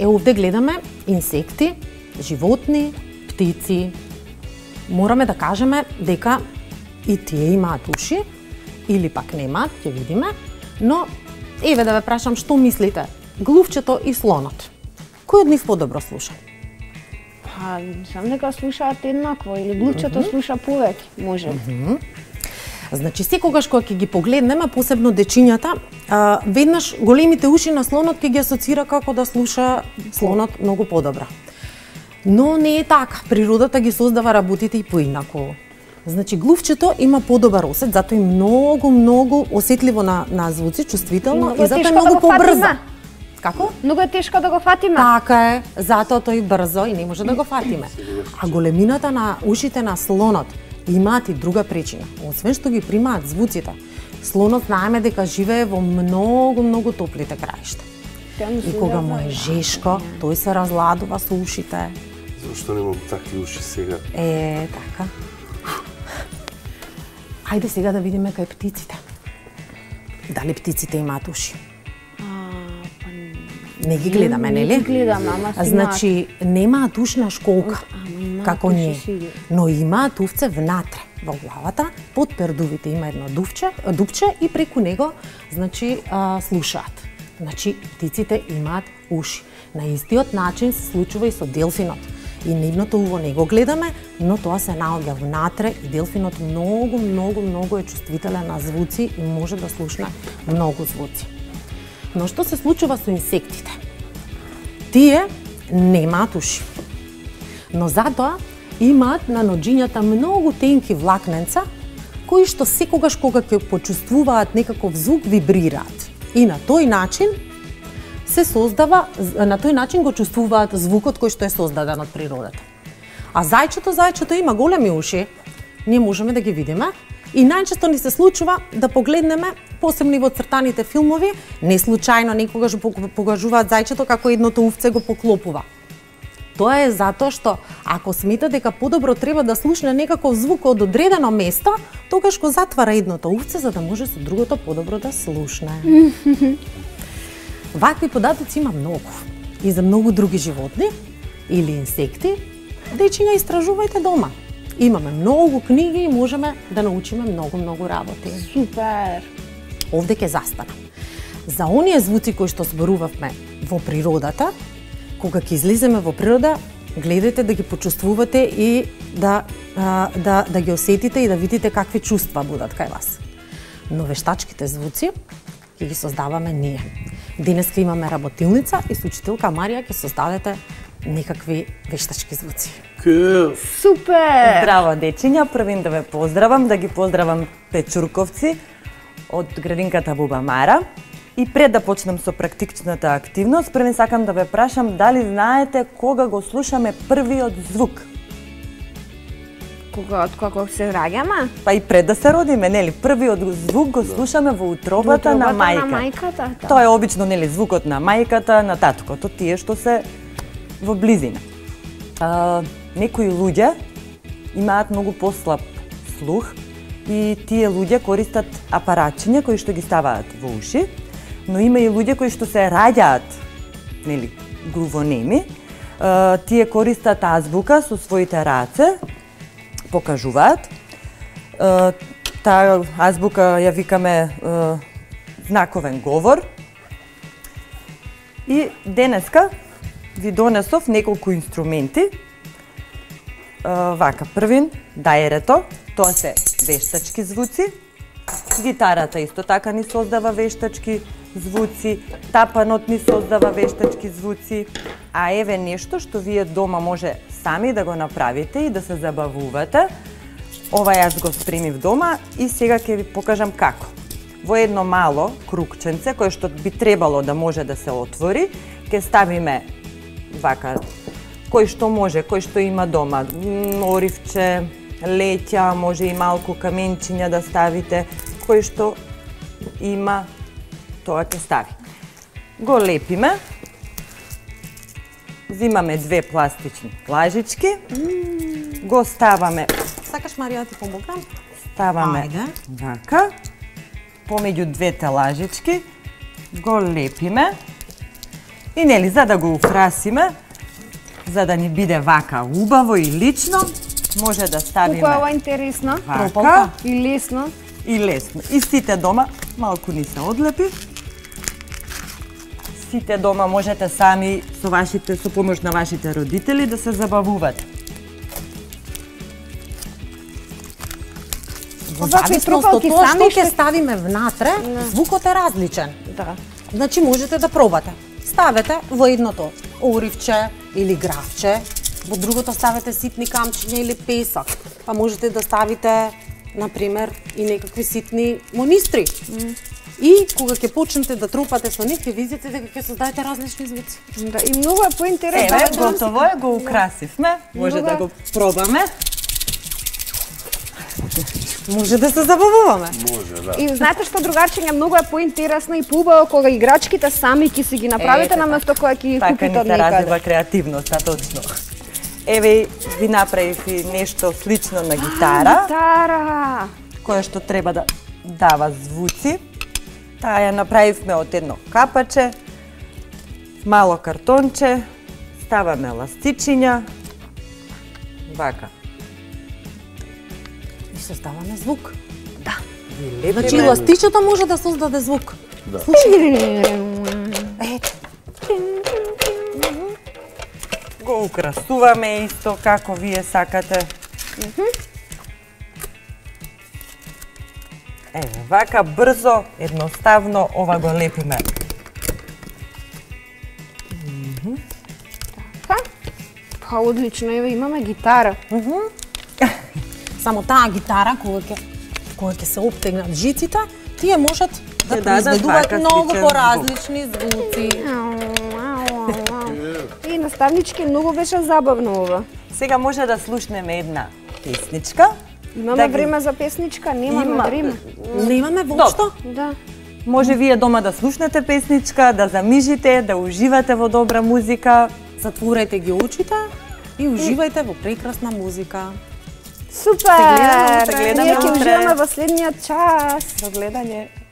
овде гледаме инсекти, животни, птици. Мораме да кажеме дека и тие имаат уши, или пак немаат, ќе видиме. Но, еве да ве прашам, што мислите? Глувчето и слонот. Кој од нив подобро слуша? Па, сам дека слушаат еднакво, или глувчето слуша повеќе, може. Значи, секогаш кога ќе ги погледнеме, посебно дечињата, веднаш големите уши на слонот ќе ги асоцира како да слуша слонот многу подобро. Но не е така. Природата ги создава работите и поинаку. Значи, глувчето има подобар осет, затоа е многу осетливо на звуци, чувствително и затоа е многу побрзо. Како? Многу е тешко да го фатиме. Така е, затоа тој брзо и не може да го фатиме. А големината на ушите на слонот имаат и друга причина. Освен што ги примаат звуците, слонот знаеме дека живее во многу топлите краишта. И кога му е жешко, тој се разладува со ушите. Зашто немам такви уши сега? Така. Ајде сега да видиме кај птиците. Дали птиците имаат уши? Не ги гледаме, нели? Не ги гледаме, ама си значи, немаат ушна школка, како ние, но имаат увце внатре, во главата, под пердувите има едно дупче и преку него, значи, слушаат. Значи, птиците имаат уши. На истиот начин се случува и со делфинот. И нивното уво не го гледаме, но тоа се наоѓа внатре и делфинот многу е чувствителен на звуци и може да слушне многу звуци. Но што се случува со инсектите? Тие немаат уши, но затоа имаат на ноџињата многу тенки влакненца, кои што секогаш кога ќе почувствуваат некаков звук вибрираат. И на тој начин го чувствуваат звукот кој што е создаден од природата. А зајчето има големи уши, ние можеме да ги видиме. И најчесто ни се случува да погледнеме, посебно во цртаните филмови, не случајно некогаш покажуваат зајчето како едното увце го поклопува. Тоа е затоа што ако смета дека подобро треба да слушне некаков звук од одредено место, тогаш го затвара едното увце за да може со другото подобро да слушне. Вакви податоци има многу. И за многу други животни или инсекти, дечиња истражувајте дома. Имаме многу книги и можеме да научиме многу работи. Супер! Овде ќе застанам. За оние звуци кои што зборувавме во природата, кога ќе излеземе во природа, гледајте да ги почувствувате и да ги осетите и да видите какви чувства будат кај вас. Но вештачките звуци ќе ги создаваме ние. Денеска имаме работилница и со учителка Марија ќе создадете некакви вештачки звуци. Супер! Здраво, дечиња, првин да ве поздравам, да ги поздравам печурковци од градинката Буба Мара. И пред да почнем со практичната активност, првин сакам да ве прашам дали знаете кога го слушаме првиот звук? Кога се раѓаме? Па и пред да се родиме, нели? Првиот звук го слушаме во утробата на мајка. Тоа е обично, нели, звукот на мајката, на таткото, тие што се во близина. Некои луѓе имаат многу послаб слух и тие луѓе користат апаратчиња кои што ги ставаат во уши, но има и луѓе кои што се раѓаат, нели, глувонеми. Тие користат азбука со своите раце, покажуваат. Таа азбука ја викаме знаковен говор. И денеска ви донесов неколку инструменти. Вака, првин, дајрето, тоа се вештачки звуци. Гитарата исто така ни создава вештачки звуци, тапанот ни создава вештачки звуци, а еве нешто што вие дома може сами да го направите и да се забавувате. Ова јас го спремив дома и сега ќе ви покажам како. Во едно мало крукченце, кое што би требало да може да се отвори, ќе ставиме вака, кој што може, кој што има дома, оривче, леќа, може и малку каменчиња да ставите, кој што има, тоа ќе стави. Го лепиме, зимаме две пластични лажички, го ставаме. Сакаш, Марија, ти помогнам? Ставаме вака, помеѓу двете лажички, го лепиме И нели, за да го украсиме, за да ни биде вака убаво и лично, може да ставиме Колку е ова интересно вака и лесно. и лесно. И сите дома, малку ни се одлепи, сите дома можете сами со помош на вашите родители да се забавувате. Во Вакви зависност од трупалки тоа сами што ќе ще- ставиме внатре, звукот е различен. Да. Значи можете да пробате. Ставете во едното оривче или гравче, во другото ставите ситни камчиња или песок. Па можете да ставите, например, и некакви ситни монистри. И кога ќе почнете да трупате со нив, ќе видите дека ќе создадете различни звуци. Да, и многу е поинтересно. Еве, готово е, го украсивме. Може да го пробаме. Може да се забавуваме. Може, да. И знаете што, другарчиња, многу е поинтересно и поубаво кога играчките сами ќе си ги направите наместо кога ќе ги Така купите ни од се некаде. развива креативноста, точно. Еве, ви направив и нешто слично на гитара, Гитара. кое што треба да дава звуци. Таа ја направивме од едно капаче, мало картонче, ставаме еластичиња, вака. И создаваме звук. Ги Значи, лепиме. еластичето може да создаде звук. Да. Ето. Го украсуваме исто како вие сакате. Еве, вака брзо, едноставно, ова го лепиме. Па одлично, еве имаме гитара. Само таа гитара, кога ќе се оптегнат жиците, тие можат да Ќе дадат произведуваат вака многу сличен поразлични звуци. И наставнички, многу беше забавно ова. Сега може да слушнеме една песничка. Имаме Да ги- време за песничка? Немаме време. Немаме воопшто? Да. Може вие дома да слушнете песничка, да замижите, да уживате во добра музика. Затворајте ги очите и уживајте во прекрасна музика. Супер! Се гледаме утре. Ние ќе уживаме во следниот час. До гледање.